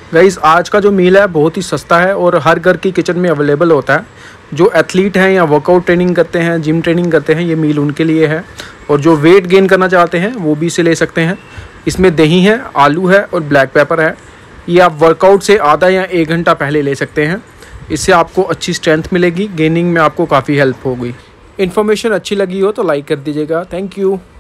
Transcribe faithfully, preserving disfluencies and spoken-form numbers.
Guys आज का जो मील है बहुत ही सस्ता है और हर घर की किचन में अवेलेबल होता है। जो एथलीट हैं या वर्कआउट ट्रेनिंग करते हैं, जिम ट्रेनिंग करते हैं, ये मील उनके लिए है। और जो वेट गेन करना चाहते हैं वो भी इसे ले सकते हैं। इसमें दही है, आलू है और ब्लैक पेपर है। ये आप वर्कआउट से आधा या एक घंटा पहले ले सकते हैं। इससे आपको अच्छी स्ट्रेंथ मिलेगी, गेनिंग में आपको काफ़ी हेल्प होगी। इन्फॉर्मेशन अच्छी लगी हो तो लाइक कर दीजिएगा। Thank you.